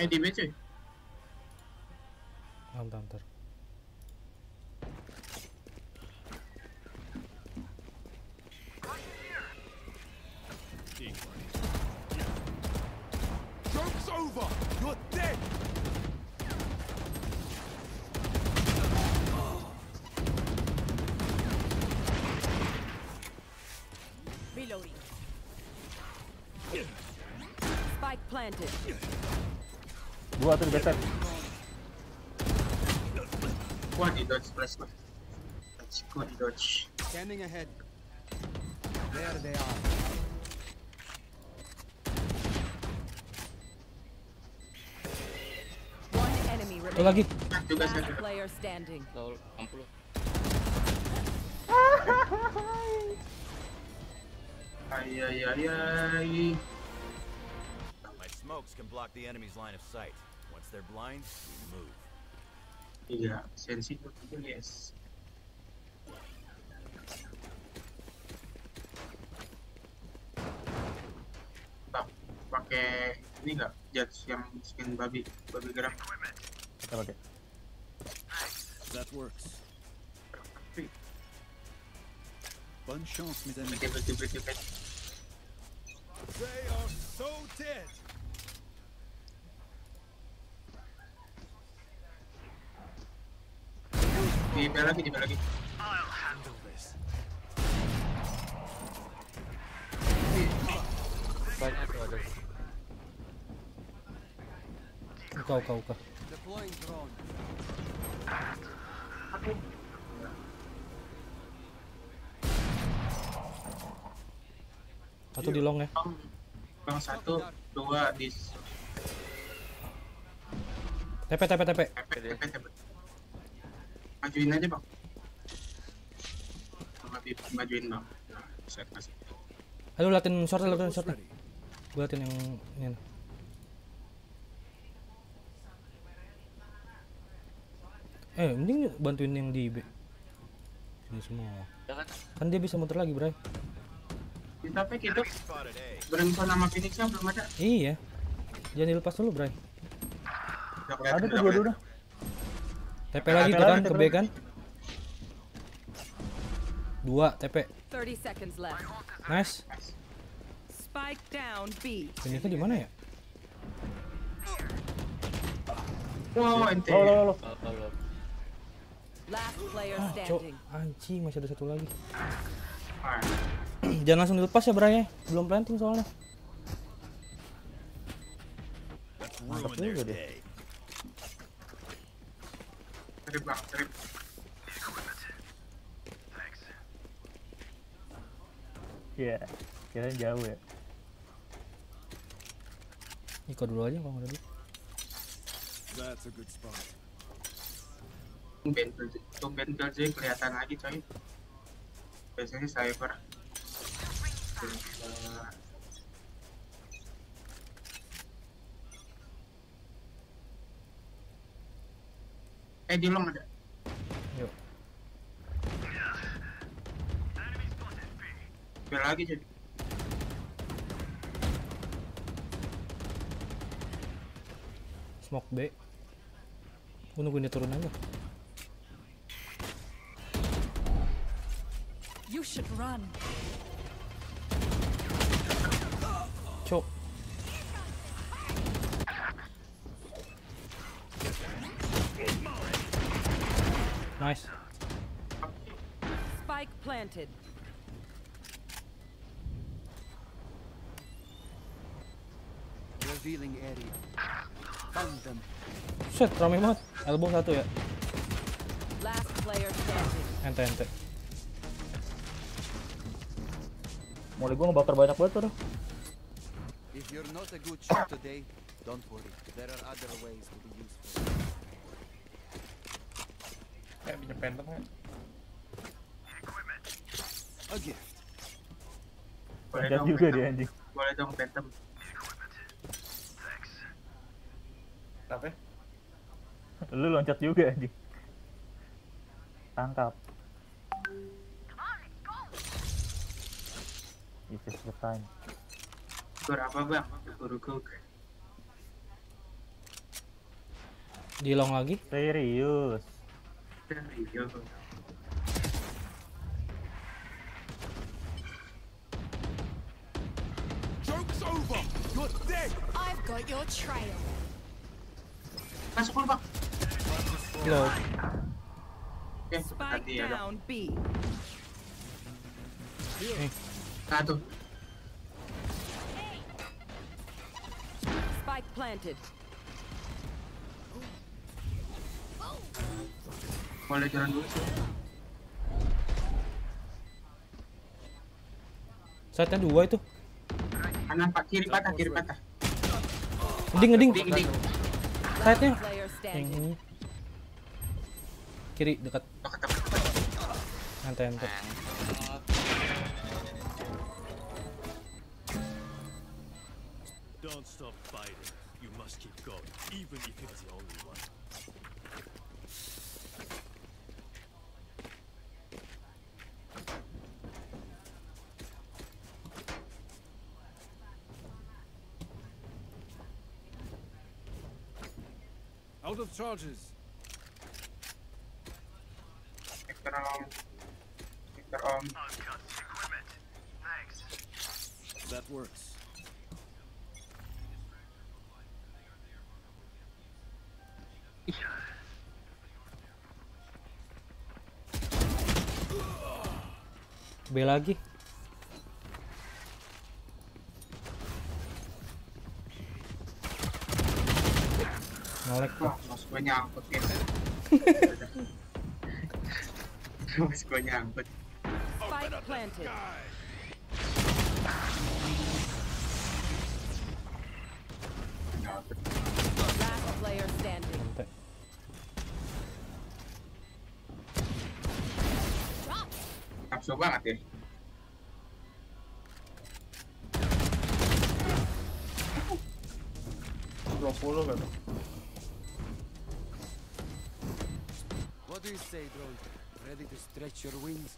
Di B cuy. Bentar. Joke's over! You're dead! Reloading. Spike planted. Dua tuh di backside. Wah di dodge flash gua. Gua di dodge. Scanning ahead. There they are. One enemy Tuh lagi. remaining. Juga Last saya. player standing. Lol, ampun lu. Ay. My smokes can block the enemy's line of sight. Once they're blind, we move. Iya, sensitif itu yes. Bang, pakai ini nggak judge yang skin babi gerak. Kita pakai. That works. Bonne chance, mes amis. Betul. They are so dead. Di B lagi. I'll handle this. Banyak tuh ada. Uka. Deploying drone. Satu di long ya. Bang 1, 2 di TP. TP. Majuin aja bang. Majuin bang. Nah, bisa masuk. Aduh, latin short. Gua latin yang ini. Mending bantuin yang di B. Ini semua. Ya kan? Kan dia bisa muter lagi, Bray. Tapi kita Spotted A. berempat nama Phoenix-nya belum ada. Iya. Jangan dilepas dulu, Bray. Ada tuh dua. TP lagi tuh kan ke B kan? 2 TP. 30 seconds left. Nice. Spike down B. Ini di mana ya? Wow, ente. Lo. Lol. Last player Cok, standing. anjing masih ada satu lagi. Ah, Jangan langsung dilepas ya, Bray. Belum planting soalnya. Let's Mantap ruin their juga deh. day. trip bang, trip. Iya. Kirain jauh ya. Iko dulu aja kalau nggak ada duit. That's a good spot. Tumben Killjoy kelihatan lagi coy. Biasanya cyber. Di long ada. Yuk. Bel lagi jadi. Smoke B. Gua nungguin dia turun aja. You should run. Cok. Nice. Spike planted. Revealing area. Found them. Set, rame banget. Elbow 1 ya. Last player standing. Ente. Mulai gua ngebakar banyak banget tuh. If you're not a good shot today, don't worry. There are other ways to be useful. Pinjam phantom nggak? A gift. Boleh Loncat dong juga Phantom. dia anjing. Boleh dong Phantom. Apa? Lu loncat juga anjing. Tangkap. This is the time. Gor apa bang? Guru cook. Di long lagi. Serius. Iya. Joke's over! You're dead! I've got your trail. Masuk dulu, Bang. Low. Oke, Spike hati ya, Bang. down B. Satu. Spike planted. Boleh jalan dulu sih. Side-nya 2 itu. Kanan Pak, kiri patah, kiri patah. Ngeding. Ding. Side-nya. Player standing. Yang kiri dekat. Ente. Don't stop fighting. You must keep going, even if it's the only one. Out of charges. Victor Om. That works. B lagi. Nolek tuh. Wah, mas gue nyangkut ya. Mas gue nyangkut. Spike planted. Nyangkut. Last player standing. Ente. Nafsu banget ya. kan? What do you say, drone? Ready to stretch your wings?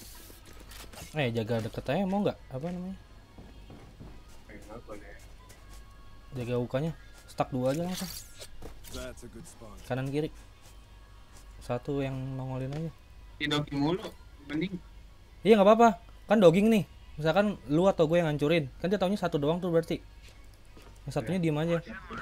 Jaga deket aja mau nggak? Apa namanya? Boleh. Jaga ukanya. Stack 2 aja langsung. That's a good spot. Kanan kiri. Satu yang nongolin aja. Di dogging mulu, mending. Iya nggak apa-apa. Kan dogging nih. Misalkan lu atau gue yang ngancurin. Kan dia taunya satu doang tuh berarti. Yang satunya diem aja.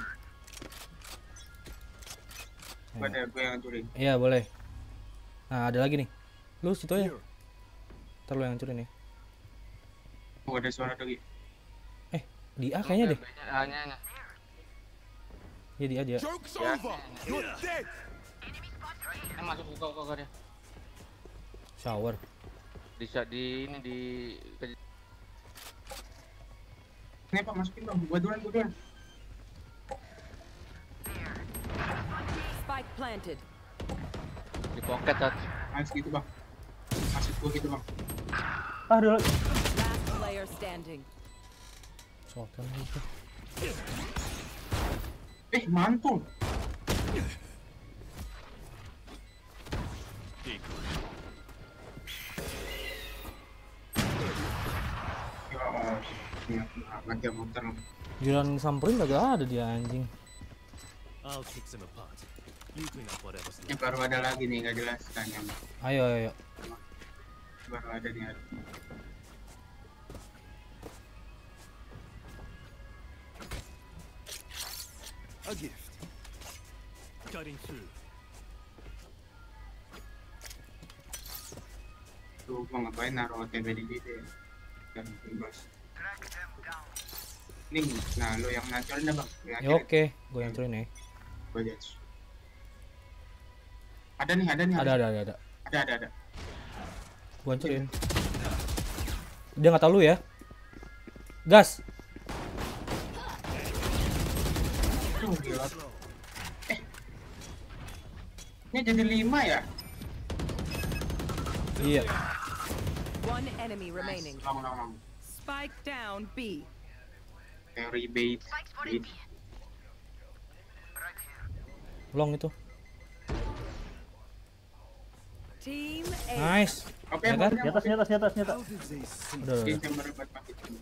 Pada gue yang hancurin. Iya boleh. Nah ada lagi nih. Lu situ aja. Ntar lu yang hancurin ya. Oh, ada suara dogging. Di A kayaknya deh. A-nya. Iya di A dia. Joke's over! You're dead! Masuk buka dia. Shower. Bisa di ini di Ini Pak, masukin Bang. Gua duluan. Spike planted. di pocket Tat. Mas gitu Bang. Masuk gua gitu Bang. Aduh. Last player standing. Shotgun gitu. Mantul. Ya, aja motor. Giliran samperin kagak ada dia anjing. I'll fix them apart. You clean up whatever's Ini left. baru ada lagi nih, nggak jelas tanya. Ayo. Baru ada nih. A gift. Cutting through. Tuh, mau ngapain naruh OTB di situ ya? Dan bebas. Nih, nah lo yang ngancurin dah Bang. Ya oke, gue hancurin ya. Gua judge. Ada nih. Ada. Ada. Gue hancurin. Dia nggak tahu lu ya. Gas. Tuh, gila. Ini jadi 5 ya? Iya. One enemy remaining. Long. Spike down B. Teori bait. Long itu. Team A. Nice. Oke, Ya kan? Di atas. Udah. Ini jam berapa pakai ini?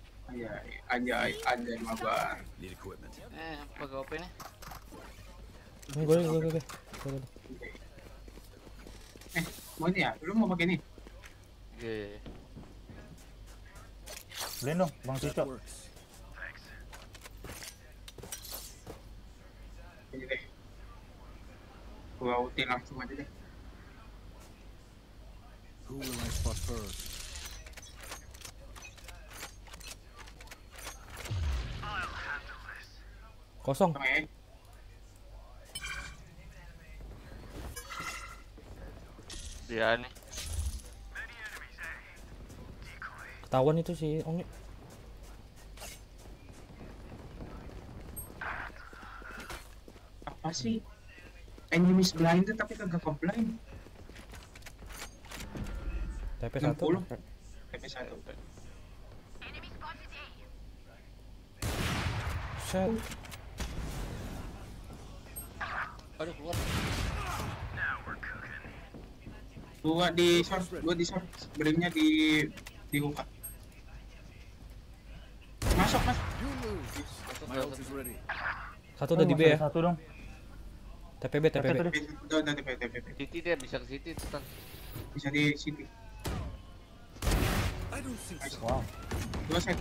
Anjay mabar. Need equipment. Pakai OP nih. Ini gue. Mau ini ya? Lu mau pakai ini? Iya. Beliin dong, Bang Cico. Ini deh. Gua ulti langsung aja deh. Who will I spot first? Kosong. Sama ya. Dia nih. Ketahuan itu si Ong. Apa sih? Enemies blinded tapi kagak ke-blind. TP 1. 60. TP1. Set. Aduh, keluar. Gua di short, berinya di buka. Masuk. My ult is ready. Satu udah di B ya. Satu dong. TPB. tadi. Udah TP. City dia bisa ke City tuh. Bisa di sini. I don't think so. Wow. Dua set.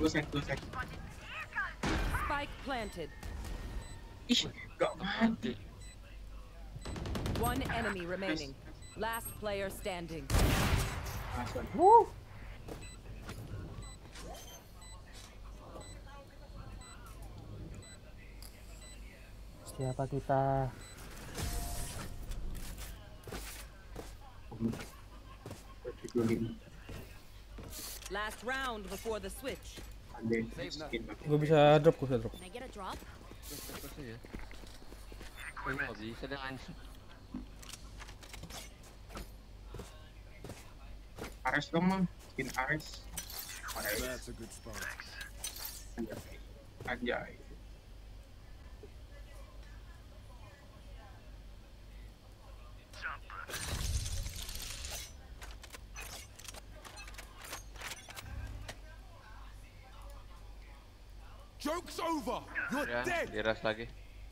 Spike planted. Ih, gak mati. One enemy remaining. Last player standing. Masuk. Siapa kita? Last round before the switch. Gue bisa drop. Can I get a drop? Apa sih ya? Kayaknya nggak bisa dengan Ares dong, Mang. Skin Ares. That's a good spot. Anjay. Joke's over. You're ya, dead. diras lagi.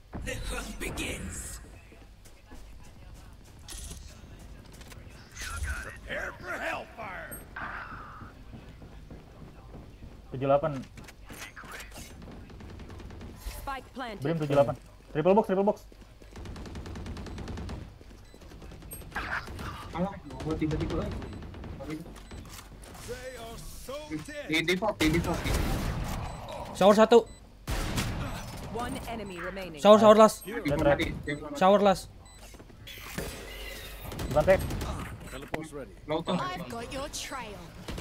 Prepare for hellfire. 78. Spike planted. Brim 78. Triple box. Alah, gua tiba-tiba aja. They are so dead. Di default. Shower 1. One enemy remaining. Shower last. Mati. Shower last. Bukan tek. Teleport's ready. Lauto. I've got your trail.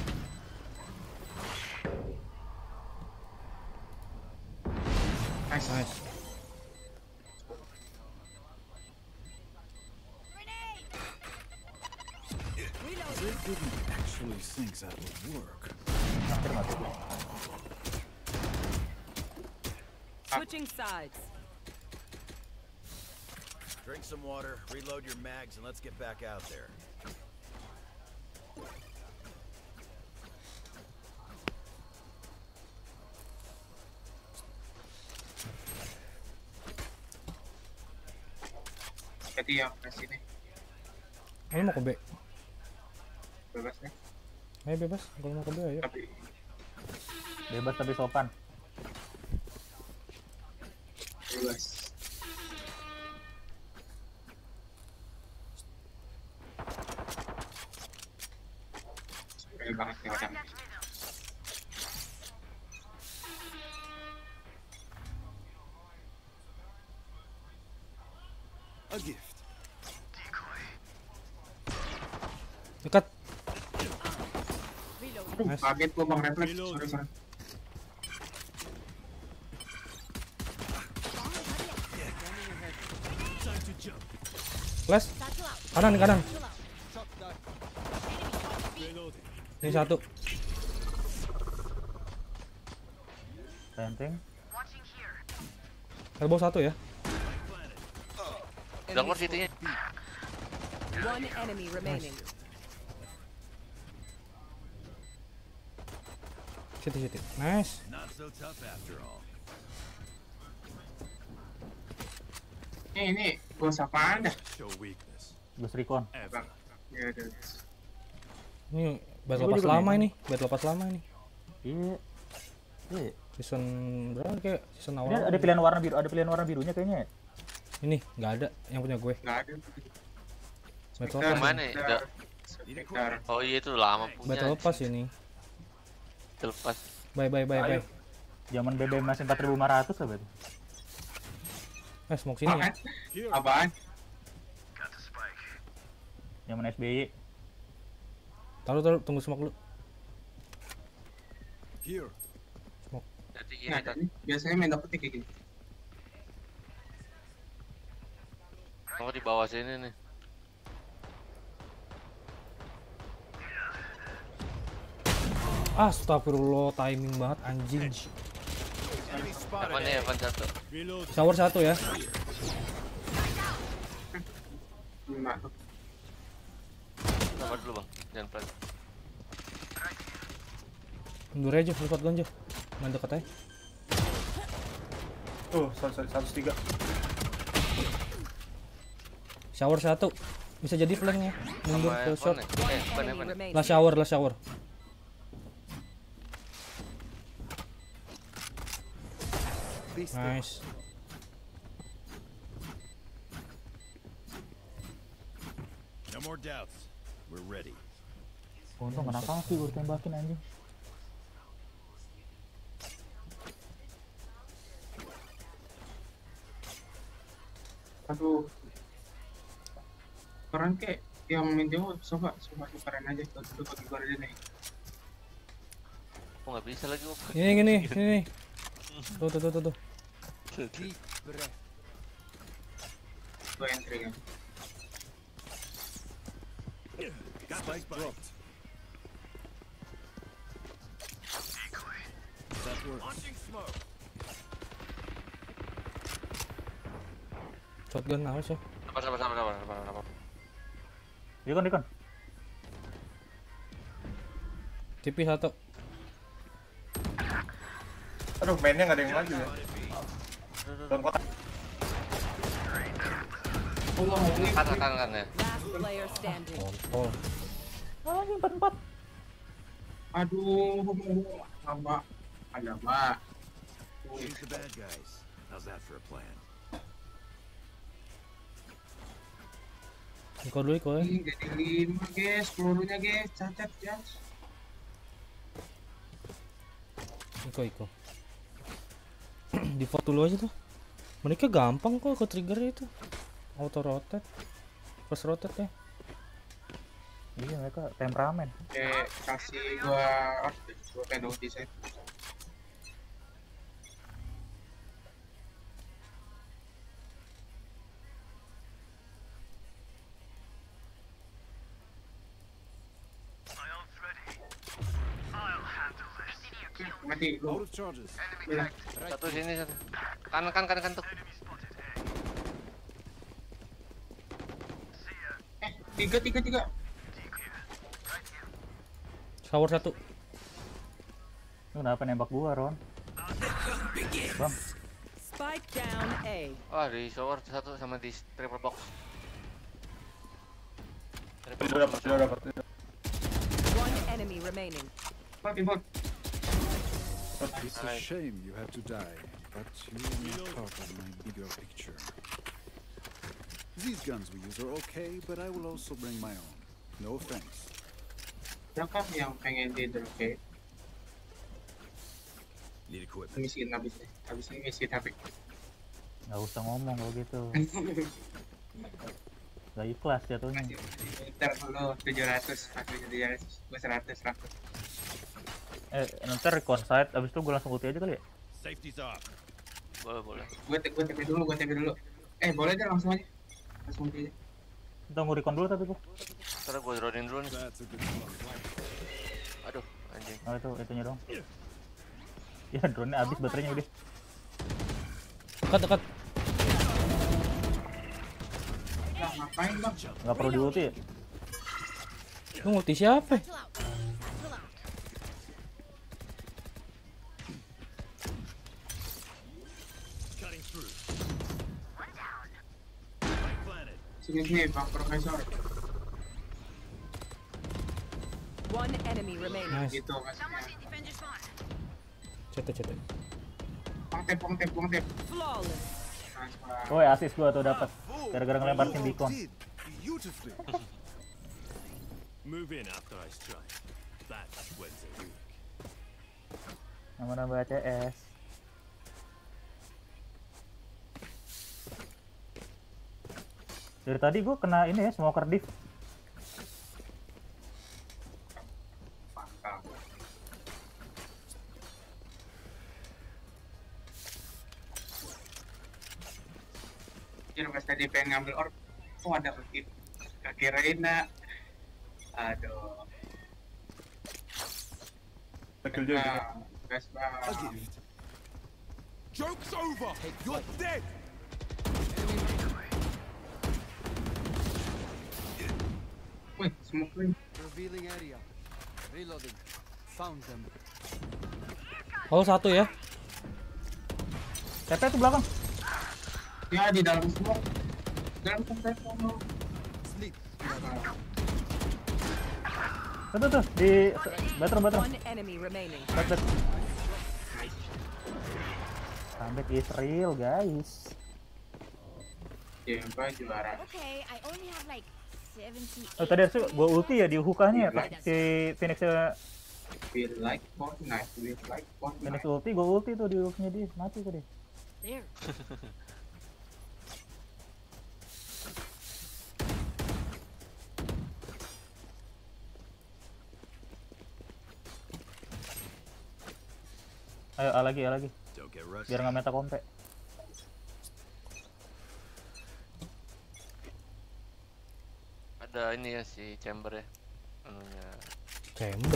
Nice. They didn't actually think that would work. Switching sides. Drink some water, reload your mags, and let's get back out there. Jadi yang ke sini Lu mau ke B? bebas deh. Ayo bebas. Kalau mau ke B ayo. Tapi Bebas tapi sopan. bebas. Keren banget nih orang. A gift. Dekat. Aduh, Nice. kaget gua bang refleks. Sorry. Flash. Kanan. Ini satu. Penting. Elbow 1 ya. Udah keluar City-nya. One enemy remaining. City. Nice. Not so tough after all. Ini bos apaan dah? Show weakness. Ghost Recon. Ever. Ya udah. Ini battle Gua pass juga lama nih. ini, battle pass lama ini. Iya. Iya. Season berapa kayak season Ini awal. ada pilihan warna biru, ada pilihan warna birunya kayaknya ya. Ini nggak ada yang punya gue. Nggak ada. Battle Spectre, pass. Mana ya? Spectre. Spectre. Oh iya itu lama punya. Battle pass ini. Terlepas. Bye. Zaman BBM masih 4.500 apa itu? Smoke sini ya. Apaan? Zaman SBY. Taruh, tunggu smoke lu. Here. Jadi Nggak ada nih. Biasanya main dapetnya kayak gini. Oh di bawah sini nih. Astagfirullah, timing banget anjing. Enemy spotted. Apa nih Evan satu? Reload. Shower 1 ya. Lima tuh. Sabar dulu bang, jangan pelan. Mundur aja, lipat gonjo. Main deket aja. Tuh, 103. Shower 1. Bisa jadi flank ya. Mundur Sama ke short. Evan ya? One Evan enemy remaining. Last shower. Be still. Nice. No more doubts. We're ready. Untung kena kaki gue tembakin anjing. Aduh. Keren kek yang main jauh, coba keren aja. Tuh bagi gue aja nih. Oh nggak bisa lagi Op. Ini. Tuh. Deep breath. Gue entry kan. Spike dropped. That works. Launching smoke. Shotgun awas ya. Sabar. Dikon. TP 1. Aduh, mainnya nggak ada yang maju ya. Dalam kotak. Kan ya. Last player standing. Oh. Anjing 4-4. Aduh, ada mbak. Shoot the bad guys. How's that for a plan? Iko dulu ya. Ini jadi 5 guys, pelurunya guys, cacat guys. Iko. Default dulu aja tuh. Mereka gampang kok ke trigger itu. Auto rotate. First rotate ya. Iya mereka temperamen. Oke, kasih gua pengen desain. Mati Out lu. of charges. Satu sini satu. Kanan tuh. Tiga. Shower 1. Lu kenapa nembak gua, Ron? Bang, Spike down A. Wah di shower satu sama di triple box. Udah dapat. One enemy remaining. Hold. It's a shame you had to die, but you're not part of my bigger picture. These guns we use are okay, but I will also bring my own. No thanks. Siapa yang pengen di drop? Need equipment. Miskin habis ini miskin HP. nggak usah ngomong kalau gitu. Gak ikhlas jatuhnya. Ntar lu 700, gue 100. Nanti recon side, abis itu gue langsung ulti aja kali ya? Safety's off. Boleh. Gue TP dulu. Boleh deh langsung aja. Langsung aja. Tunggu recon dulu tapi gue. Ntar gue dronein dulu nih. That's a good one. Aduh anjing. Oh itunya dong. Ya drone-nya habis baterainya udah. Dekat. Nah, ngapain bang? Nggak perlu di ulti ya? Lu ulti siapa? Cutting through. Sini Bang Profesor. One enemy remaining. Nice. Gitu maksudnya. CT. Buang tep. Flawless. Nice, Bang. Woi, assist gua tuh dapat. Gara-gara ngelempar tim beacon. Did beautifully. Move in after I strike. That's when they're weak. Nambah CS. Dari tadi gua kena ini ya, smoker div. Mantap. Jadi pas tadi pengen ngambil orb, oh ada begitu. Kirain nak. Aduh. Tekel juga. Gas A Bang. gift. Joke's over! You're dead! Wih, smoke ring. Revealing area. Reloading. Found them. Hall 1 ya. TP tuh belakang. Ya di dalam smoke. Dalam smoke. Sleep. Tuh di bathroom. One enemy remaining. Bet. Comeback is real, guys. Ya, Bang juara. Okay, I only have like 70. Oh, tadi harusnya gua ulti ya di hukanya ya, pas si Phoenix Feel like Fortnite. Feel like Phoenix Fortnite. ulti, gua ulti tuh di hooknya dia, mati tuh dia. There. Ayo, A lagi. Don't get rushed. Biar nggak meta kompe. Ada ini ya si chamber ya. Anunya. Chamber.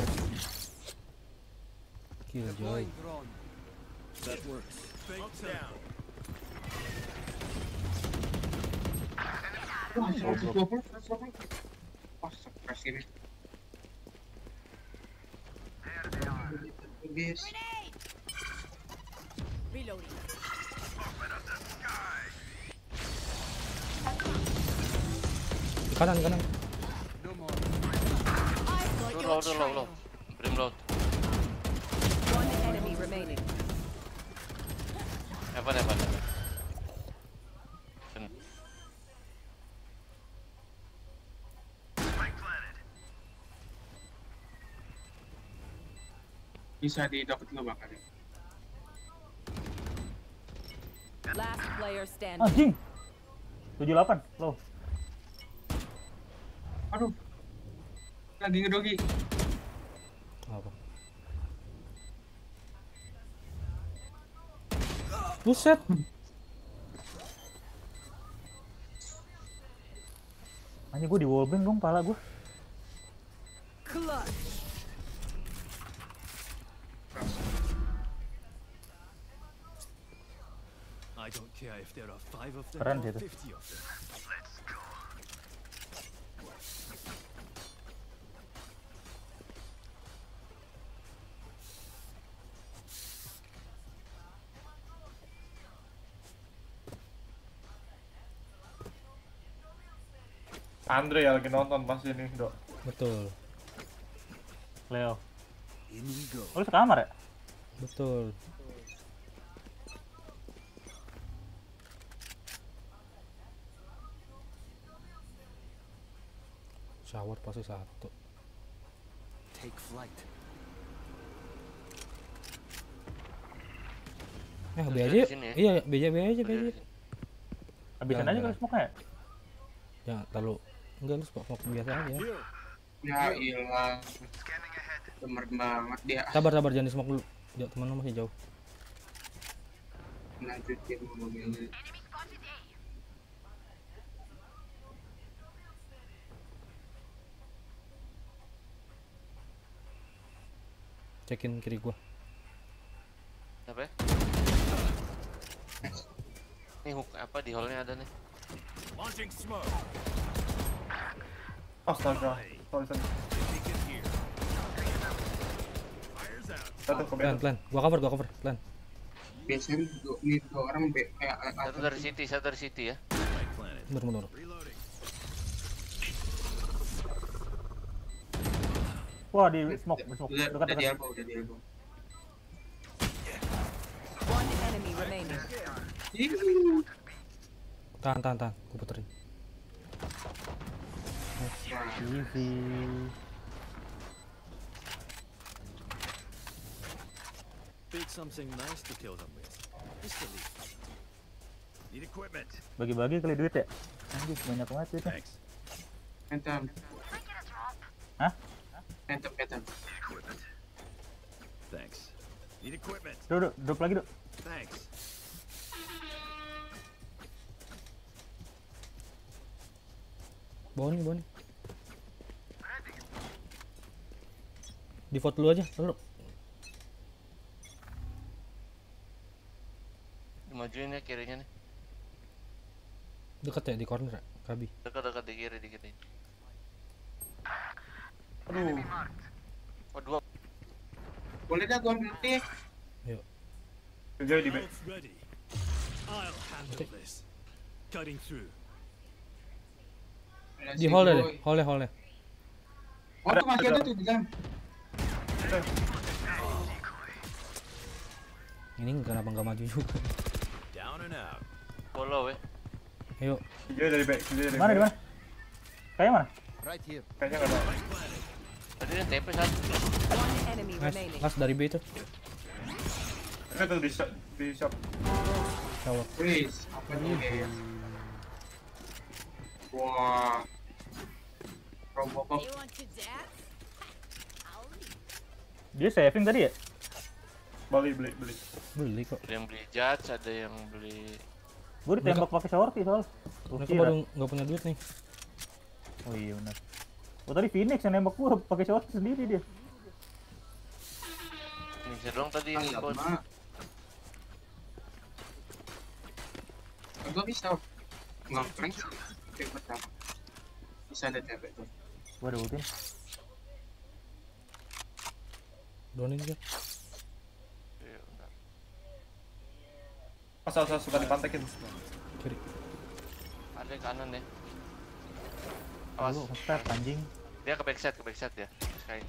Killjoy. Deploying drone. That works. Smoke's down. Wah, 120. Wah, stres ini. Guys. Reloading. Kanan. No more. I've got your Low. trail. Brim load. One enemy remaining. Evan. Bisa di docket lu Bang. Last player standing. Anjing. 78 low. Aduh. Lagi ngedogi. Apa? Buset. Anjing gua di wallbang dong pala gua. Clutch. I don't care if there are 5 of them Keren or sih itu. 50 of them. Andre ya lagi nonton pas ini, Dok. Betul. Leo. In we go. Oh, lu sekamar ya? Betul. Shower pasti 1. Take flight. B Terus aja. dari sini ya? Iya, B aja. Habisin aja Jangan. kalau smoke ya. Ya, terlalu enggak lu smoke biasa aja. Ya ilah. Gemer banget dia. Sabar jangan di smoke dulu. Jauh, teman lu masih jauh. Lanjutin mobilnya. Cekin kiri gua. Apa ya? Nih hook apa di hallnya ada nih. Launching smoke. Astaga. Sorry. Take it here. Fire's out. Satu ke bawah. Plan. Gua cover, plan. Biasanya dua orang Satu dari city ya. Spike planted. Bener. Reloading. Wah, di smoke, Udah dekat. di elbow, udah di elbow. One enemy remaining. Tahan. Gue puterin. Easy. Pick something nice to kill them with. Just the least. Need equipment. Bagi-bagi kali duit ya? Anjir, banyak banget duitnya. Thanks. Phantom. Hah? Phantom. Equipment. Thanks. Need equipment. Drop lagi, Dok. Thanks. Bawa nih. Default dulu aja, lalu. Dimajuin ya kirinya nih. Deket ya di corner ya, Kabi. Dekat di kiri dikit nih. Aduh. Oh, dua. Boleh dah gua ambil ulti. Yuk. Jadi di back. Both ready. I'll handle this. Cutting through. Di hall deh, hall ya. Oh, tuh masih ada tuh di dalam. Ini kenapa nggak maju juga? Down and out. Follow ya. Ayo, Dia dari back. Di mana? Kayaknya mana? Right here. Kayaknya nggak ada. Tadi yang TP satu. One enemy nice. remaining. Last dari B itu. Ini tuh di shop. Shower. Wih, apa nih guys? Wah. Robocop. You want to dance? I'll leave. Dia saving tadi ya? Beli. Beli kok. Ada yang beli judge, ada yang beli. Gue ditembak pakai sorti soal. Mereka baru nggak punya duit nih. Oh iya benar. Oh tadi Phoenix yang nembak gue pakai sorti sendiri dia. Ini doang tadi ini bos. Gua bisa ngeprank yang pertama. Bisa ada TP tuh. Gue ada ultin. Doanin dia. Iya, bentar. Asal suka dipantekin. Kiri. Ada kanan ya. Lu nge-step anjing. Dia ke backside ya. Sekali.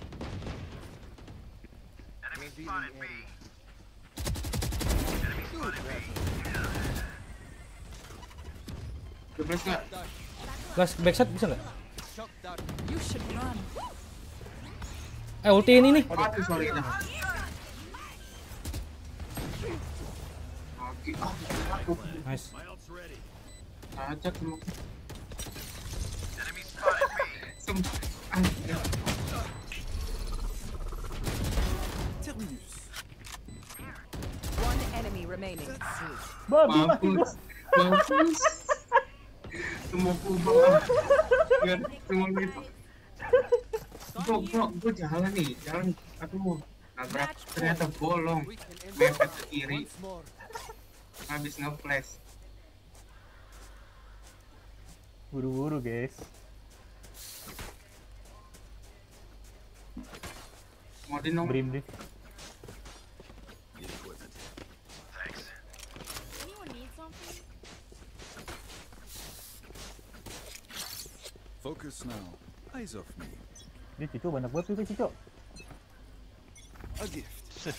Dubes nggak? Gas backside bisa nggak? You should run. Ulti ini nih. Aduh, sorry kita. Oke, aku Nice. My ult's ready. ajak semua. One enemy remaining. Babi mati gua. Mampus. Semua kubang. Biar semua gitu. Bro, jalan nih, jalan. Aduh, nabrak ternyata bolong. Mepet ke kiri. Habis nge-flash. Buru-buru guys. Mau di nomor. Brim. Need equipment. Thanks. Anyone need something? Focus now. Eyes off me. Dia Cico banyak banget itu Cico. A gift.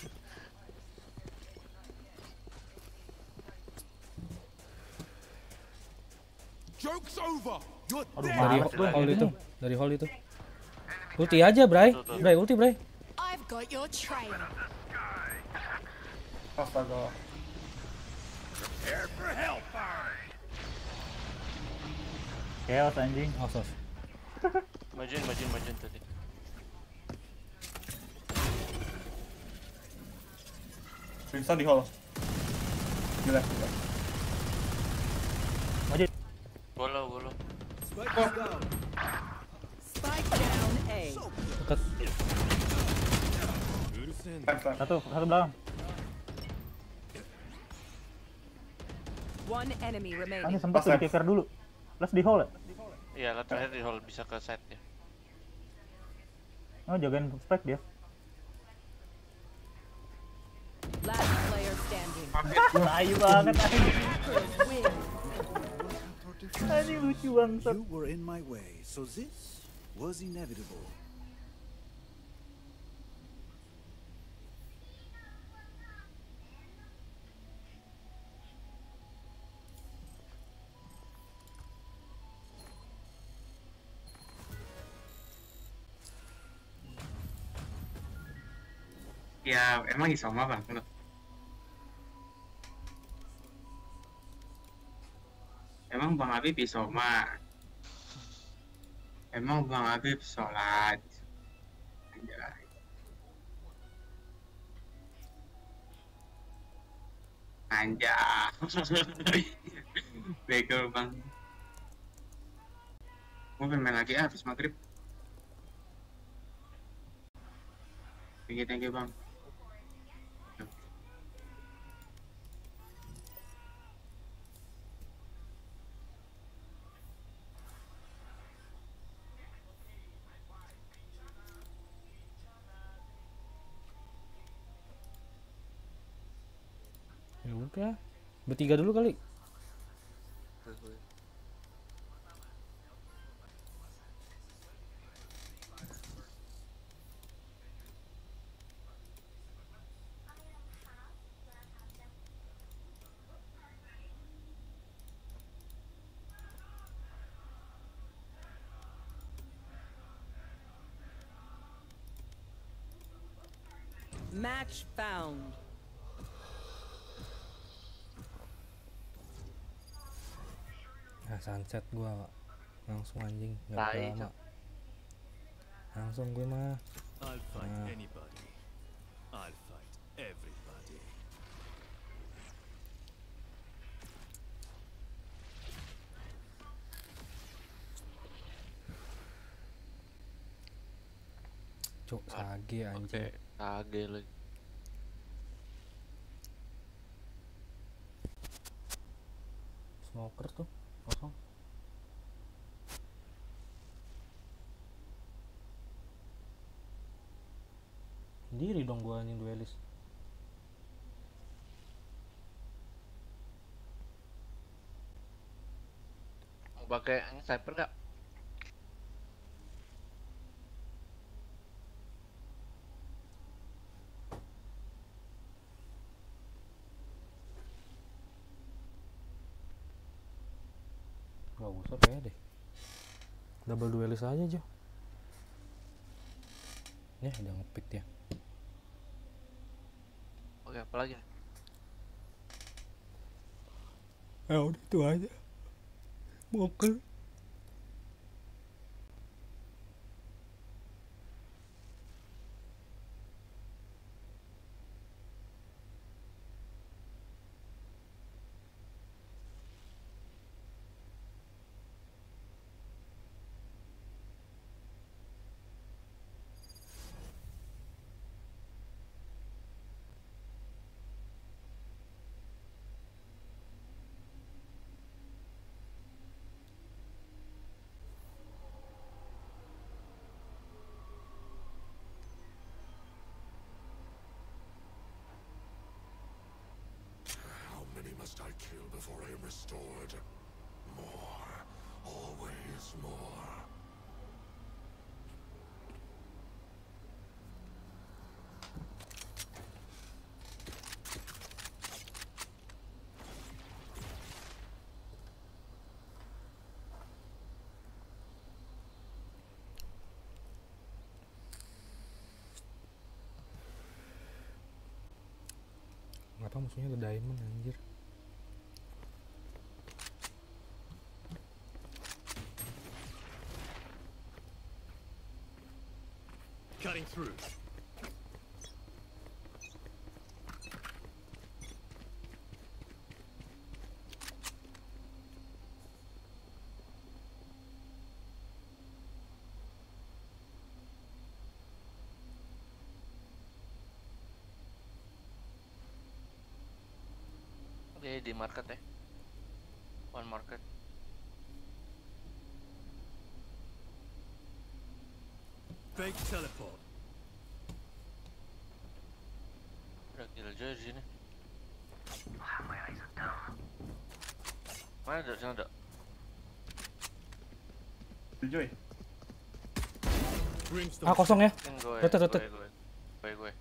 Joke's over. You're Aduh, Dari males gua. hall itu. Dari hall itu. Ulti aja, Bray. Ulti, Bray. I've got your trail. Astaga. Prepare for hellfire. Chaos anjing. Sos. Majuin tadi. Winston di hall. Gila. Maju. Golo. Spike down A. Dekat. Left. Satu belakang. One enemy Ini remaining. sempat tuh di keker dulu. Plus di hall ya? Iya, lah terakhir di hall bisa ke side ya. Oh jagain spike dia. Last player standing. Ayu banget anjing. Win. Anjing lucu banget. You were in my way, so this was inevitable. Ya emang Isoma bang. Emang Bang Habib Isoma. Emang Bang Habib sholat. Anjay. Anjay. Bego bang. Mau main lagi habis maghrib. Thank you bang. Ya udah, bertiga dulu kali. Match found. Nah, sunset gua langsung anjing, nggak Tai, lama. Langsung gue mah. I'll fight Nah. anybody. I'll fight everybody. Cuk, sage anjing. Kage lagi. Smoker tuh kosong. Sendiri dong gua anjing duelis. Mau pakai sniper nggak? Gak usah kayak deh. Double duelis aja Jo. Ya udah ngepick dia. Oke, apa lagi? Ya udah itu aja. Smoker. How many must I kill before I am restored? More. Always more. Ngapa musuhnya ada diamond anjir. Cutting through. Oke, di market ya. One market. Fake teleport. Udah gila juga di sini. Mana ada? Sana ada. Joy. Ah kosong ya. Gue. Retet. Gue.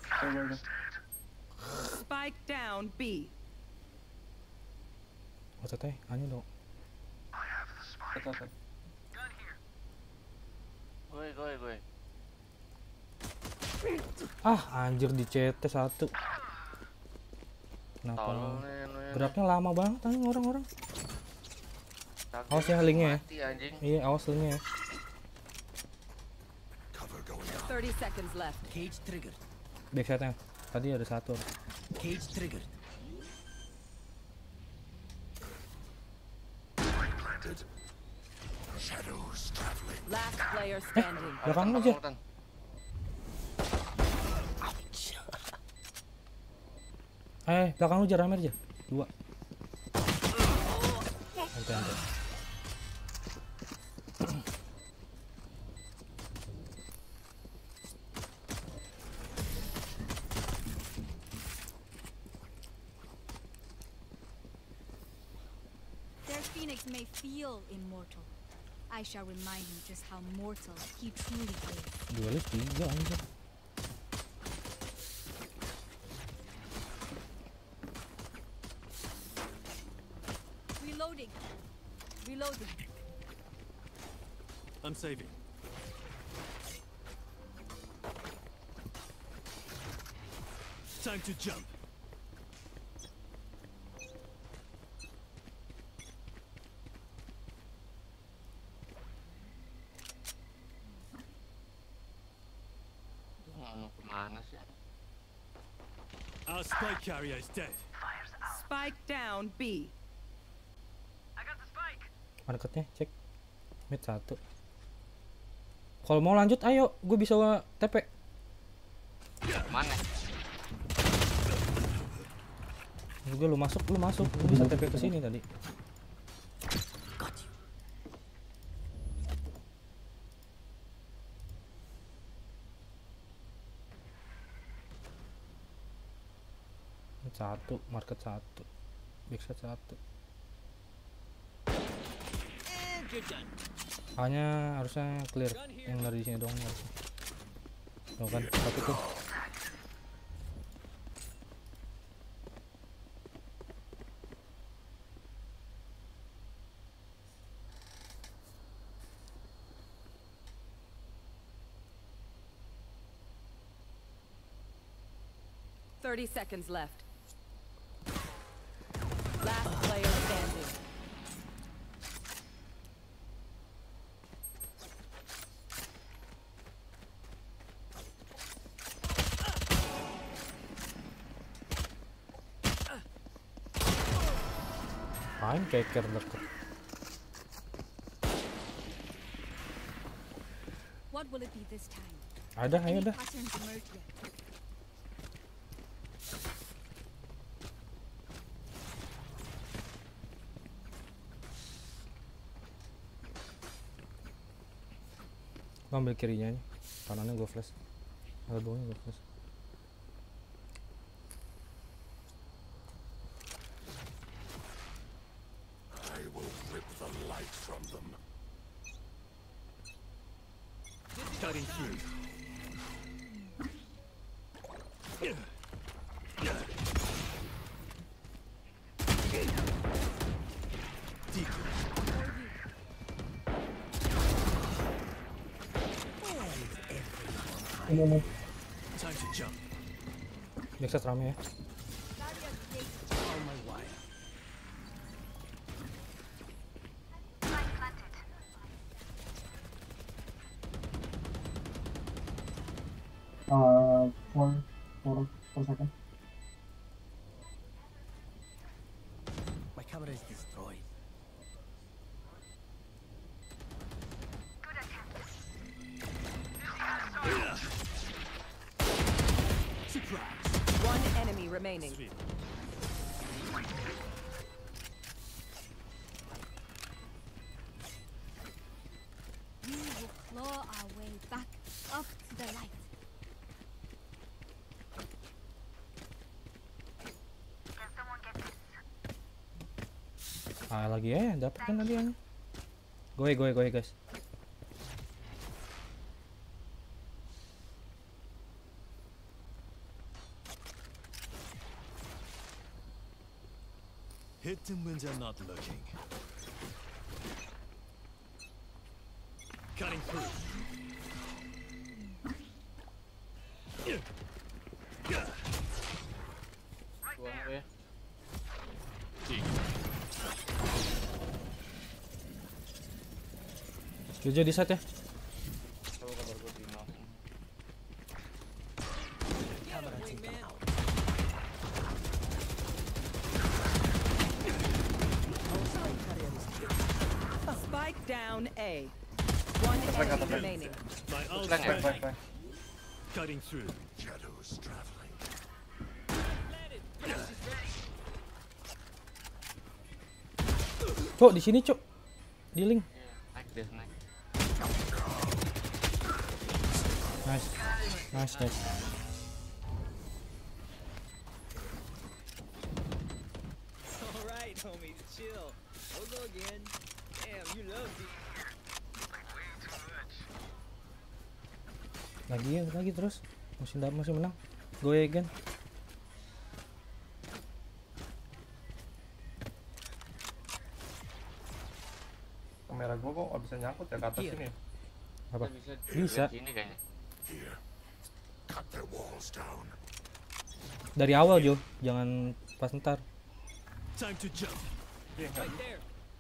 Spike down B. Retet hanya dong. Gue. Ah, anjir di CT satu. Kenapa? Tolong nih. Geraknya lama banget anjing orang-orang. Awas ya linknya ya. Mati, anjing. Iya, awas linknya ya. 30 seconds left. Cage triggered. Backside-nya. Tadi ada satu. Cage triggered. Shadows traveling. Last player standing. Belakang aja. Belakang lu aja, rame aja. 2. Ente. Their phoenix may feel immortal. I shall remind him just how mortal he truly is. Duelis 3 anjir. Reloading. I'm saving. Time to jump. Kemana sih? Our spike carrier is dead. Spike down B. Marketnya cek. Mid 1. Kalau mau lanjut ayo, gue bisa TP. Mana? Juga lu masuk, lu bisa TP ke sini tadi. Mid 1, market 1. Backside 1. Hanya harusnya clear yang dari sini dong harusnya. Tuh kan, satu tuh. Thirty seconds left. Last player standing. Main keker deket. What will it be this time? Ada, ayo Any dah. patterns emerge yet? Gua ambil kirinya nih. Kanannya gue flash. Elbownya gue flash. I will rip the light from them. Cutting through. Time to jump. Backside rame ya. On my way. Four seconds. My camera is destroyed. Surprise. One enemy remaining. Sweet. We will claw our way back up to the light. Ah lagi ya, dapat kan tadi yang. Goe guys. Hit them when they're not looking. Cutting through. Buang ya. Jojo di set ya. Coba kabar gue di nol. Spike down A. One enemy remaining. My ult Lang ya. Baik. cutting through. Shadows traveling. Cok, di sini, Cok. Di link. Naik deh, naik. Nice. Nice. Alright, homie, chill. We'll go again. Damn, you love me. Lagi terus. Masih menang. Go again. Kamera gua kok nggak bisa nyangkut ya ke atas sini. Apa? Bisa. Bisa. Ini kayaknya. Here. Cut their walls down. Dari awal, Jo. Jangan pas ntar. Time to jump. Right there.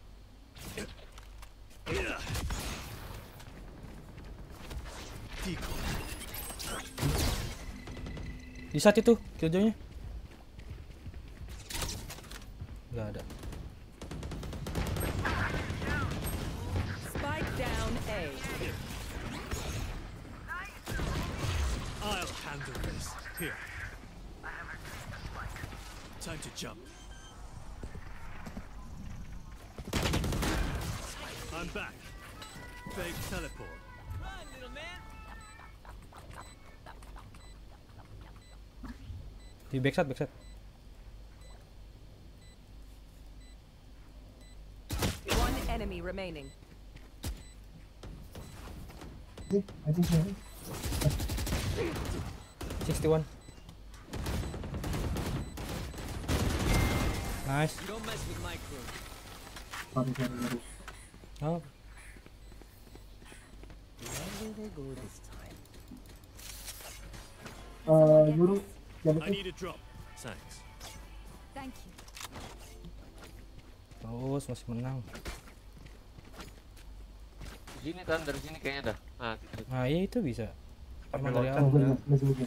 Decoy. Di saat itu, killjoy-nya. Gak ada. Spike down A. I'll handle this. Here. Time to jump. I'm back. Fake teleport. Run, little man. Di backside. One enemy remaining. 61. Nice. You don't mess with my crew. Oh, I need a drop. Thanks. Thank you. terus masih menang. Di sini kan, dari sini kayaknya dah. Nah, gitu. Nah, iya itu bisa. Tapi Emang dari loncat awal. ya.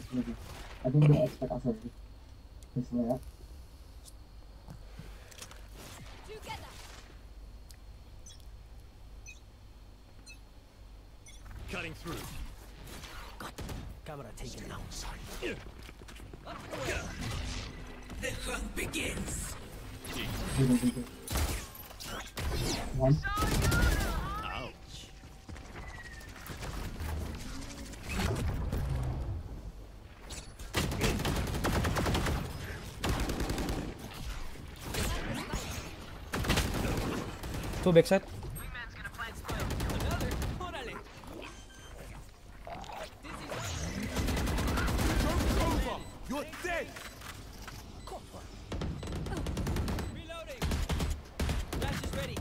Together. Cutting through. Camera taken out. The hunt begins. Ouch. Tuh backside. You're dead. Reloading. Flash is ready.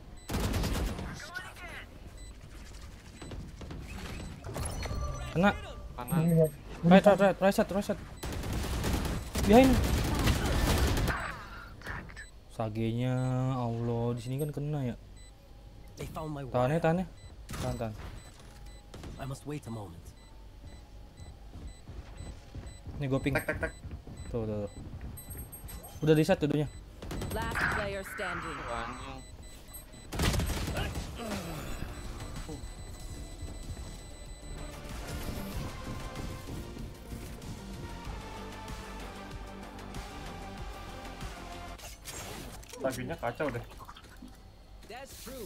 Kena. Kanan. Right side. Behind. Sagenya, Allah, di sini kan kena ya. They found my Tahan. Tahan. I must wait a moment. Nih gue ping. Tek. Tuh. Udah di set dudunya. Last player standing. Anjing. Laginya kacau deh. That's true.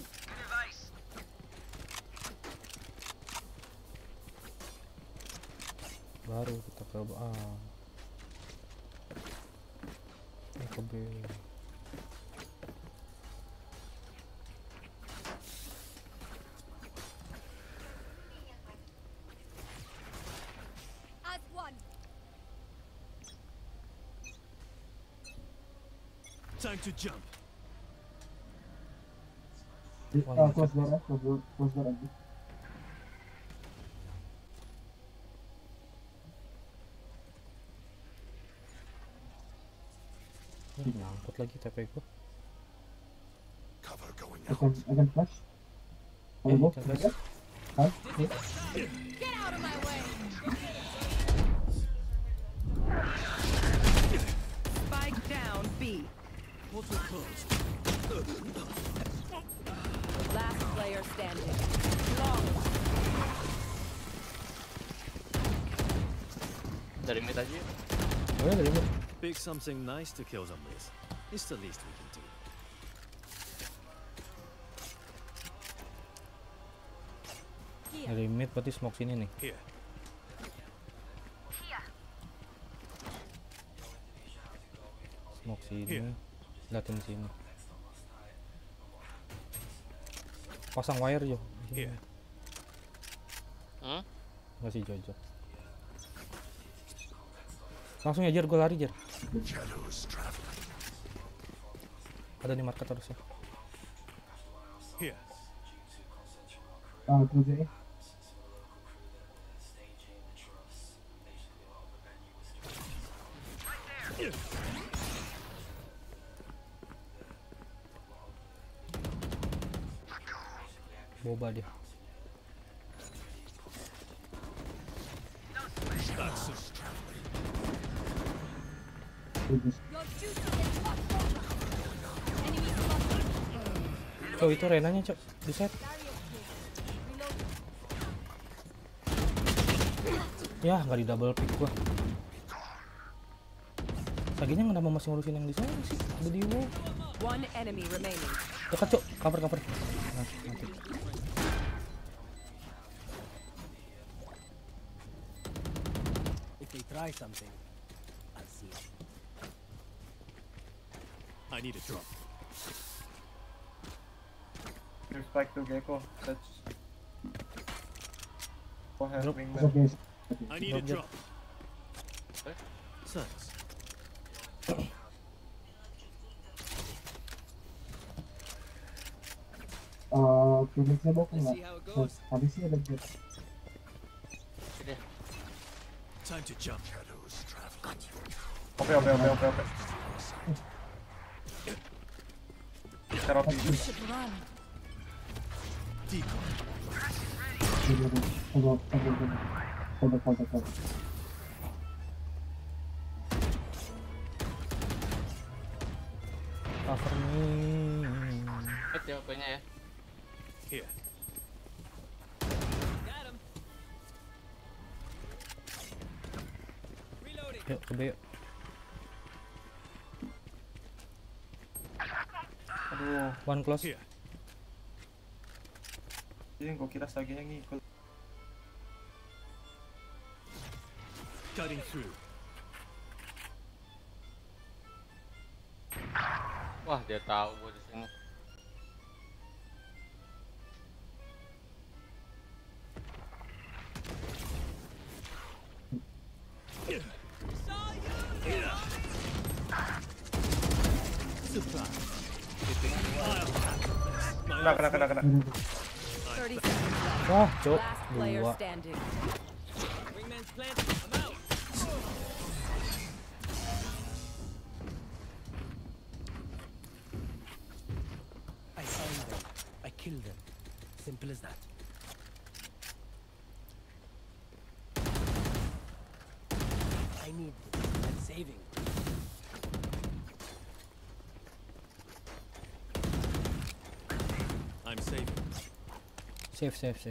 Baru kita ke A. Ke B. As one. Time to jump. Nyangkut lagi TP gua. Cover going I out. can flash. Eh, Go. can flash. Huh? Get out of my way! Spike down B. Portal closed. Last player standing. Long. Dari mid aja. Oh ya dari mid. Pick something nice to kill them with. It's the least we can do. Dari mid berarti smoke sini nih. Here. Smoke sini. Liatin sini. Pasang wire Jo. Here. Masih Jojo. Langsung aja gue lari Jar. Shadows traveling. Ada di market harusnya. Here. Through the A. Boba dia. Through this. Your duty is not over. Enemy spotted. Cok itu Renanya cok. Di set. Barrier clear. Reload. Ya nggak di double pick gua. Saginya kenapa masih ngurusin yang di sana sih? Ada di wall. One enemy remaining. Dekat cok. Cover. Nah, nanti. If they try something, I'll see it. I need a drop. Give spike to Gecko. That's. Go ahead, Drop. bring It's them. okay. I need a Drop, drop. Thanks. Phoenixnya bawa Let's nggak? see how it goes. Habis sih ada jet. Time to jump. Shadows traveling. Okay. Taruh di You should run. Decoy. Hold. Cover nih. Mid ya pokoknya ya. Here. Got him. Reloading. Yuk ke B yuk. Aduh, One close. Here. ini gua kira Saginya ngikut. Cutting through. Wah, dia tahu gua di sini. Kena. 30 seconds left. Wah cok. Last player 2. standing. Wingman's planted. I'm out. I found them. I killed them. Simple as that. I need this. I'm saving. I'm saving. Safe.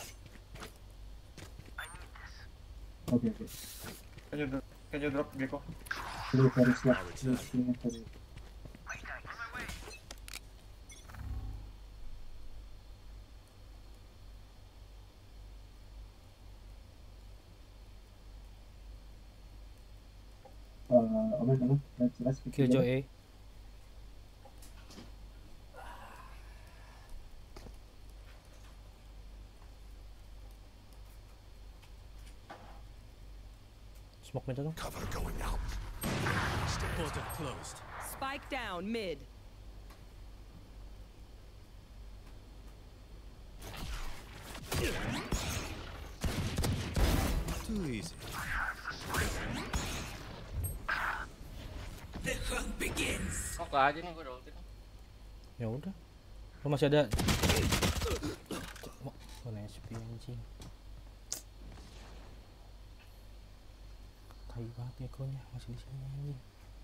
Okay. Can you drop Gecko? Very slow. I return. Omen. Let's Killjoy A. Smoke mid dong. Cover going out. Portal closed. Spike down mid. Too easy. The hunt begins. Smoke aja nih, gue udah ulti. Ya udah. Lu masih ada. Oh, SP anjing. Tai banget ekonya masih di sini anjing.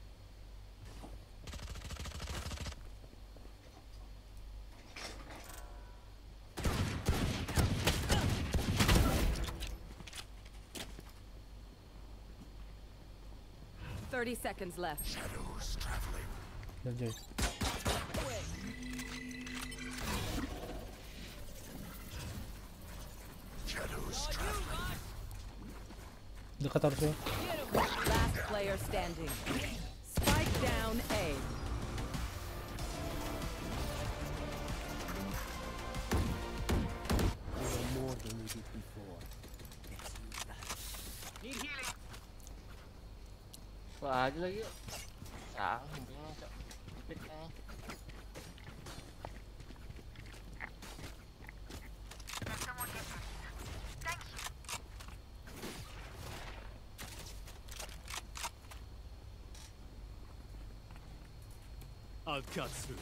Seconds left. Shadows traveling. Udah, Joy. Shadows traveling. Dekat harusnya. Last player standing. Spike down A. More than we did before. Need healing. Wah aja lagi yuk. Salah, bingung cok. Ipit kayaknya. I'll cut through.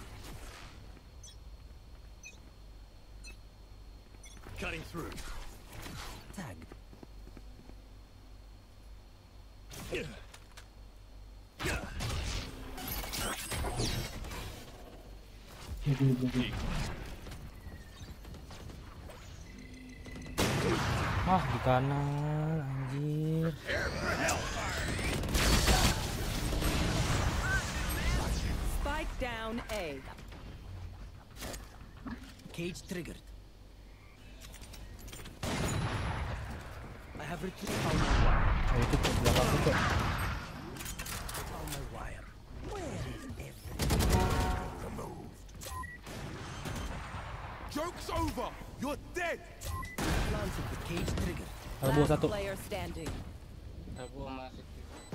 Cutting through. Tag. Ah, di kanan anjir. Spike down A. Cage triggered. I have retrieved all my wire. Oh, itu tuh belakang tuh. All my wire. Where is everything? Joke's over! You're dead! Planted the cage triggered. Arbo Last satu. player standing. Aku masih.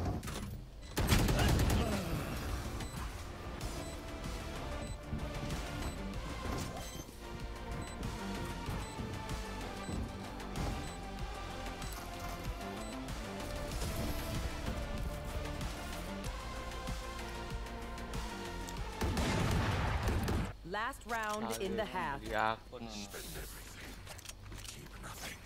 Last round in the half. Di akun. Keep nothing.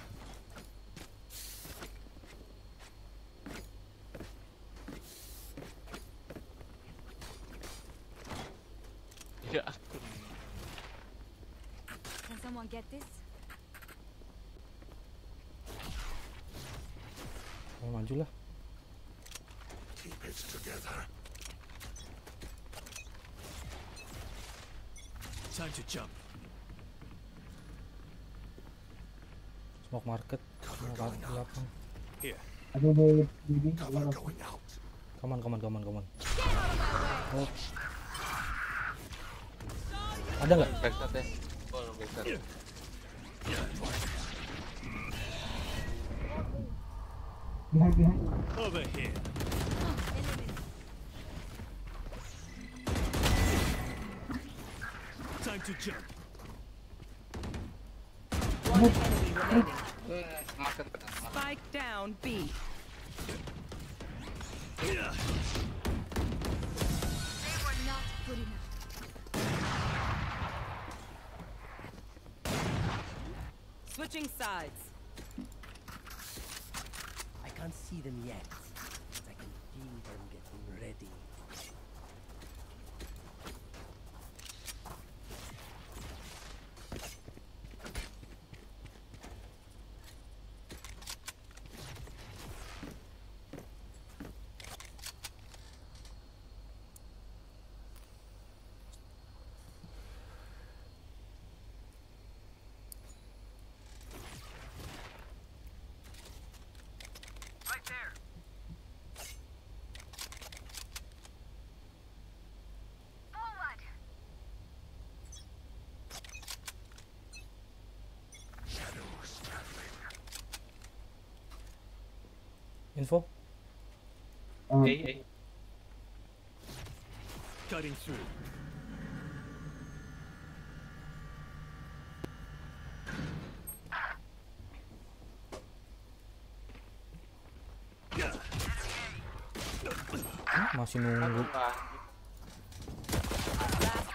Di akun. Can someone get this? Maju lah. Keep it together. Time to jump. Smoke market. Belakang. Here. Ada di Cover going out. Come on. Oh. Ada nggak? Backstab deh. Oh, backstab. behind. Over here. Time to jump. One enemy remaining. Market. Spike down B. They were not good enough. Switching sides. I can't see them yet, but I can feel them getting ready. Right there. Forward. Shadows traveling. Info. Hey. Cutting through. Masih nunggu.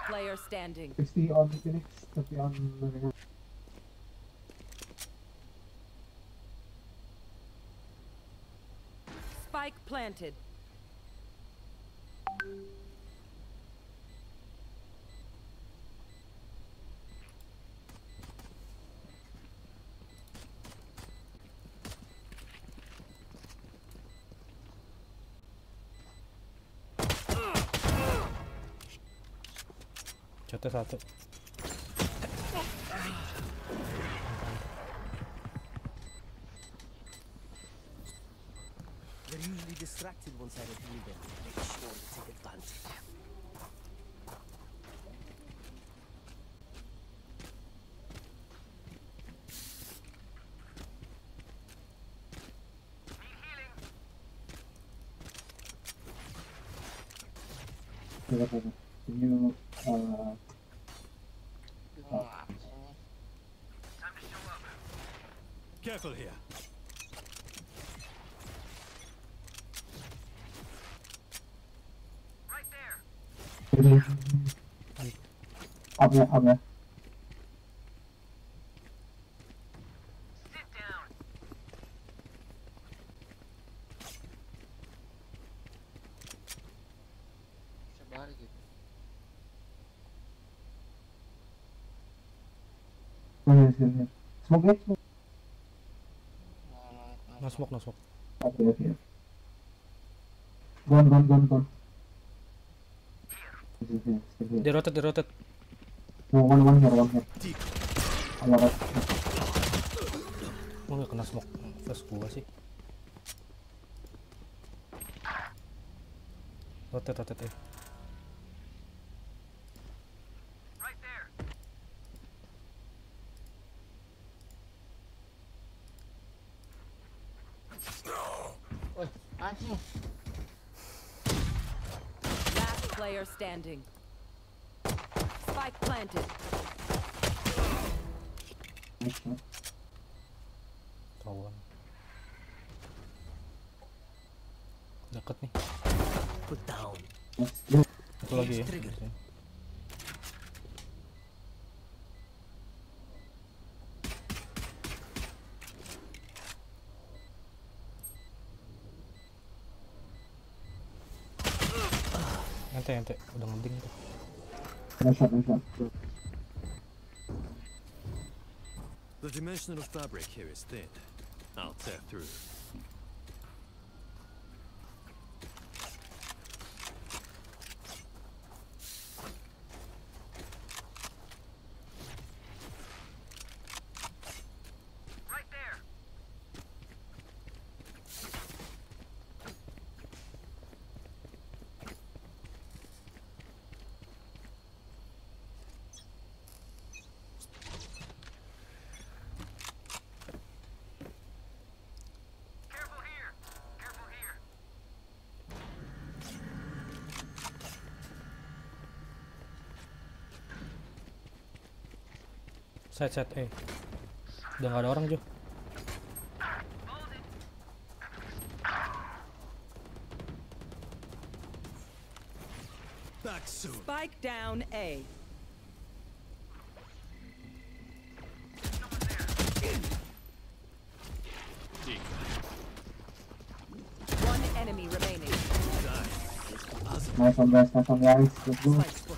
player standing. 60 on Phoenix, 30 on Reyna. Spike planted. Jatuh satu. They're usually distracted once I reveal them. Make sure to take advantage. Can you Careful here. up ya, up ya. Balik gitu. Sini. Smoke it. No smoke, no smoke. Okay. Gone. Dia rotate. No, one here. Allah. Gua nggak kena smoke. Flash gua sih. Rotate. Anjing. Last player standing. Spike planted. Kawan. Dekat nih. Put down. Satu lagi ya. Ente udah ngebing tuh. Nice shot. The dimensional fabric here is thin. I'll tear through. Side udah nggak ada orang Jo. Spike down A. One enemy remaining. Nice one guys. Let's go.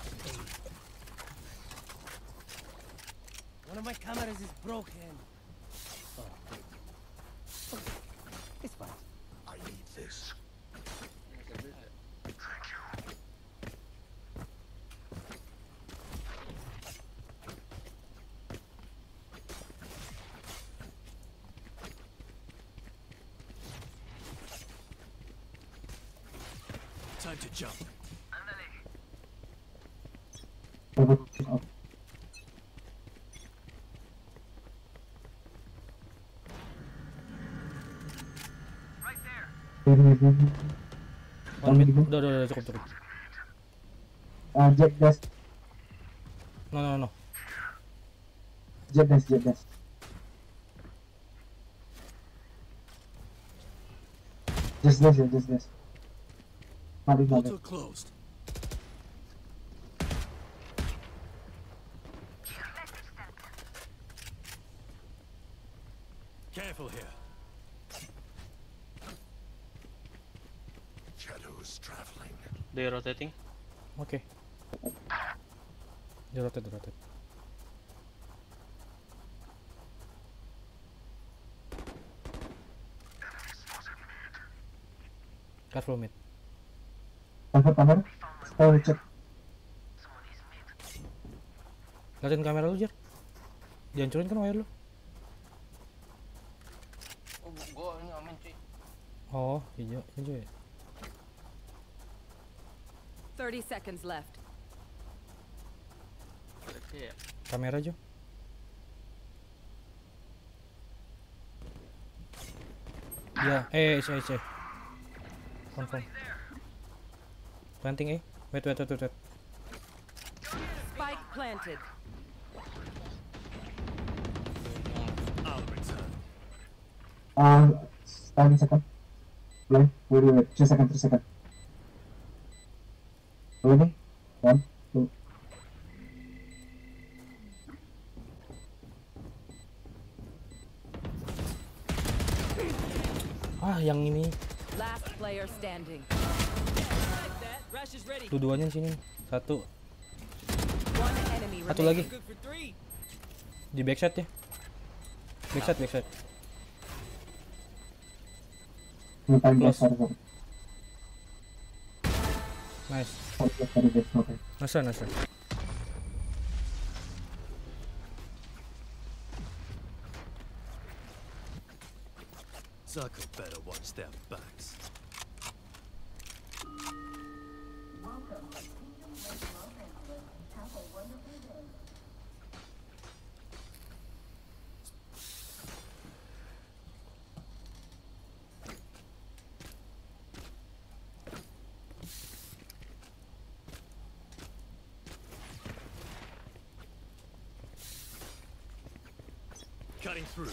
One of my cameras is broken. Oh, great. It's fine. I need this. Time to jump. Udah cukup. Jet dash. No. Jet dash. Just dash. Mari. Portal closed. shadows traveling. They rotating. Oke. Dia rotate. Careful mid. Kamar. Oh, cek. Liatin kamera lu, Jar. Dihancurin kan wire lu. Oh, gua ini aman cuy. Oh, hijau ya. 30 seconds left. Iya. Kamera Jo. Ya, C. Confirm. Planting Wait. Spike planted. Time second. Blind. Wait. 3 seconds. Ready? 1, 2. Yang ini. Last player standing. Dua-duanya di sini. Satu One enemy lagi. remaining. Di backside ya. Backside. Close. Nice. Nice. Zucker better watch their backs. Cutting through.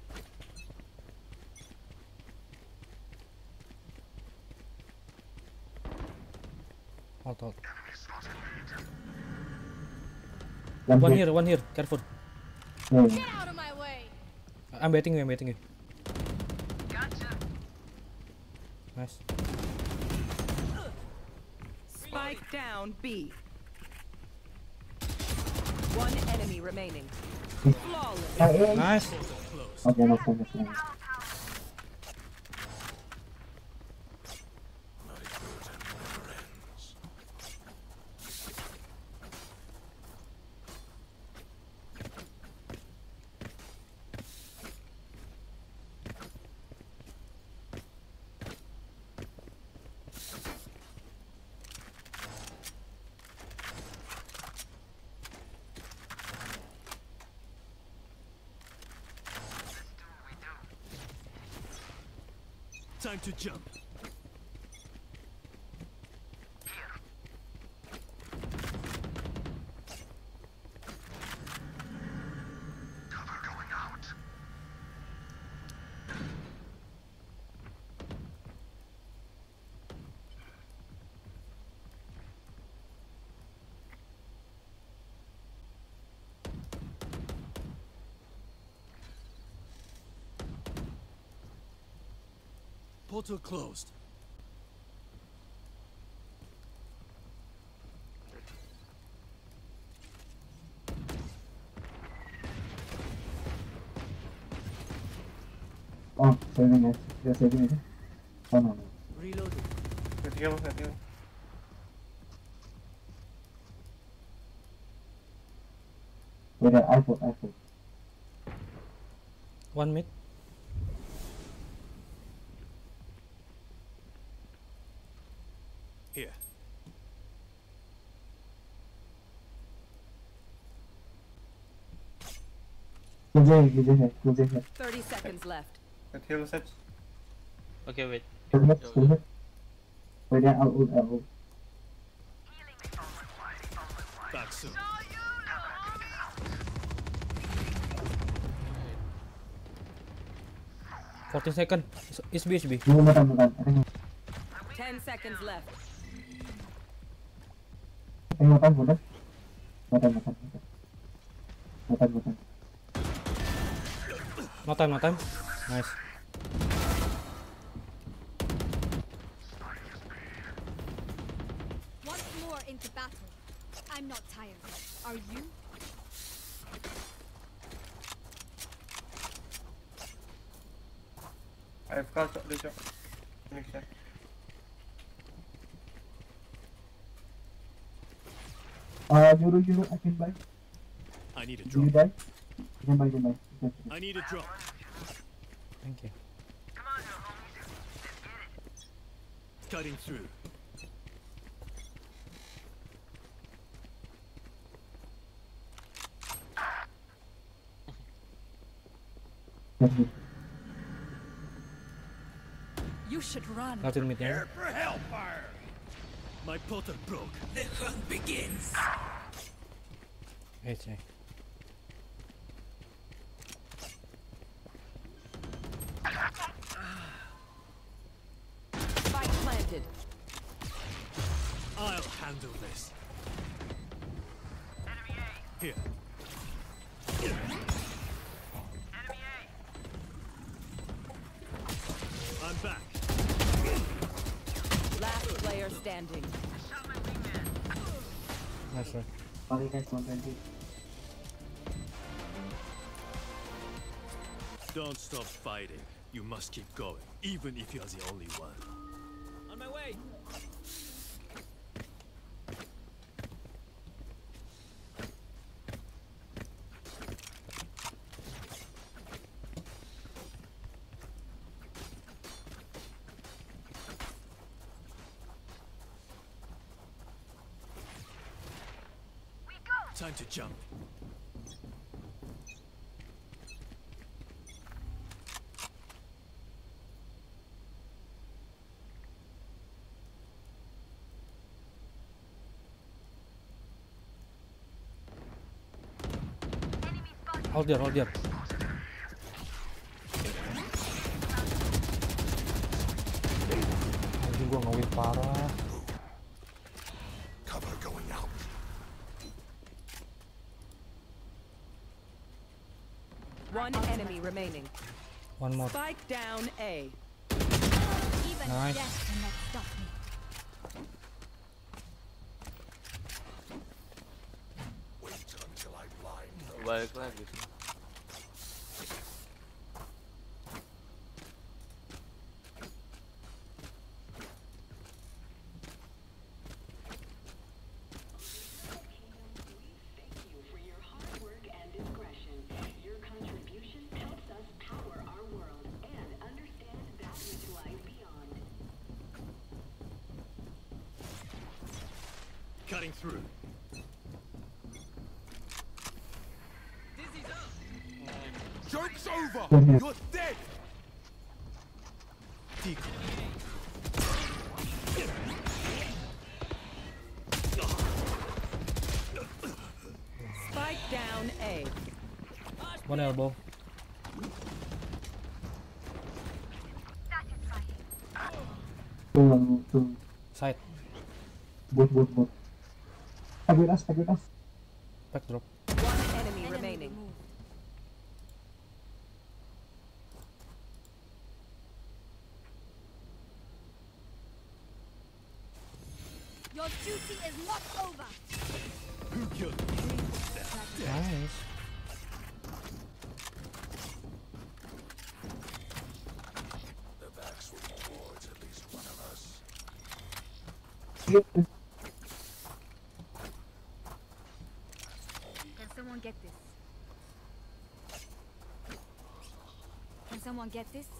Hold. One here. Careful. Get out of my way. I'm baiting you. Gotcha. Nice. Spike down B. One enemy remaining. Flawless. Nice. Okay, no. Time to jump. Cover going out. Portal closed. Oh, saving it. You're saving it. Oh no. Reloading. Kecil. Wait, I put. One mid. Here. Killjoy. 30 seconds left. Kecil set. Okay, wait. Still. Wait, I'll ult. Back soon. 14 seconds. Is B. 10 seconds left. Makan. No time. Nice. roar into battle. I'm not tired. Are you? AFK cok dia cok. Mixnya. Juru, I can buy. I need a Do you drop. buy? You can buy. Okay. I need a drop. Thank you. Cutting through. You should run. Latin mid-nya. For hellfire! My potter broke. The hunt begins. Cek. Spike planted. I'll handle this. Here. I'm back. Last player standing. Nice try. Sorry guys, 120. Don't stop fighting. You must keep going, even if you're the only one. On my way. Time to jump. Hold there. Anjing gua nge-win parah. Cover going out. One enemy remaining. One more. Spike down A. Even Nice. death cannot stop me. Wait until I blind them. Balik lagi. Cutting through. Dizzy's up. Joke's over! Mhm. You're dead! Decoy. Spike down A. One elbow. Two. Side. Both. Tag with us. Back drop. One enemy remaining. Your duty is not over. Who killed me? Nice. The Vax rewards at least one of us. Can someone get this? Can someone get this?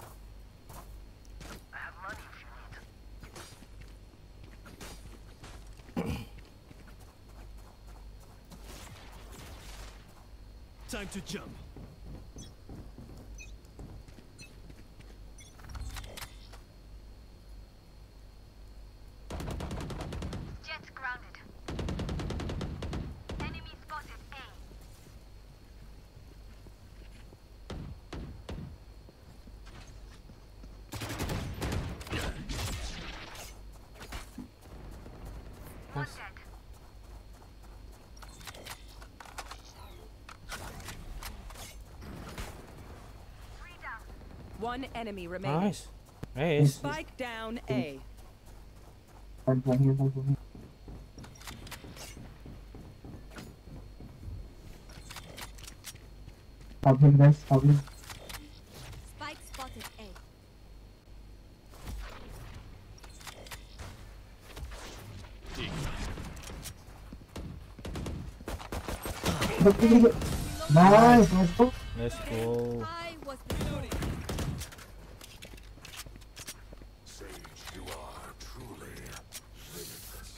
I have money if you need. Time to jump. Jets grounded. Enemy spotted A. One dead. One enemy remaining. Nice. Nice. Spike down A. Time for here. Help him, guys. Help him. Spike spotted A. Nice, let's go. Let's go. I was the story. Sage, you are truly limitless.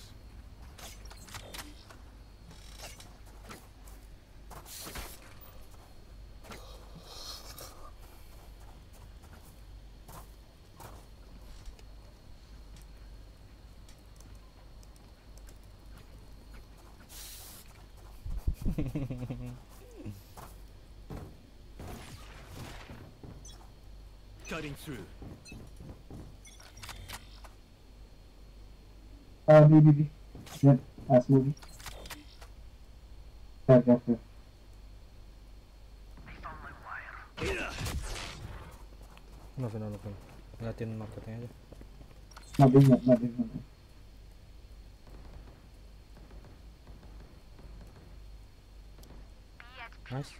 Cutting through. B. Yep, last movie. Yeah. Nothing. Liatin marketnya aja. Nothing. Nice.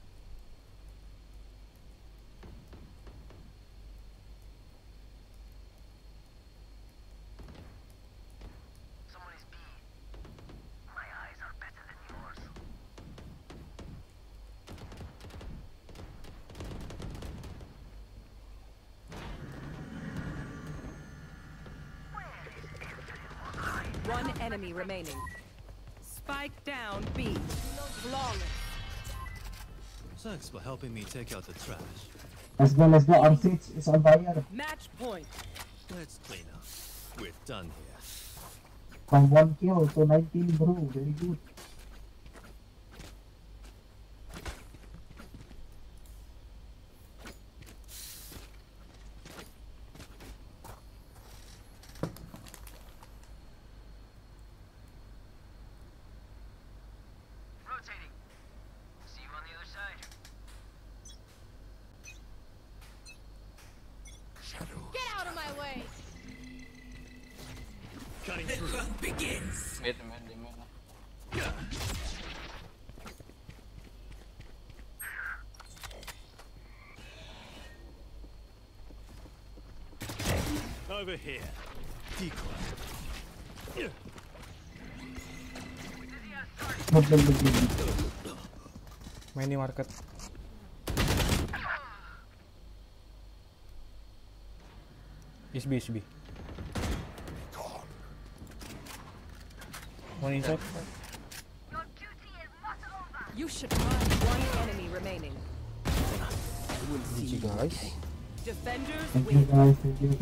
One enemy remaining. Spike down B. Flawless. Thanks for helping me take out the trash. Let's go. R6 is on fire. Match point. Let's clean up. We're done here. From 1 kill to 19, bro. Very good. Rotating. See you on the other side. Get out of my way. Cutting through. Begins. Mid. Over here. Decoy. Main di market. Is B. One inside. You should run. One enemy remaining. GG guys. Defenders Thank you win. guys. Thank you.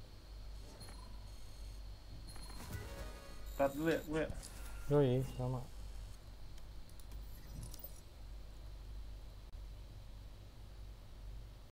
Start dulu ya, gue. Yoi, sama.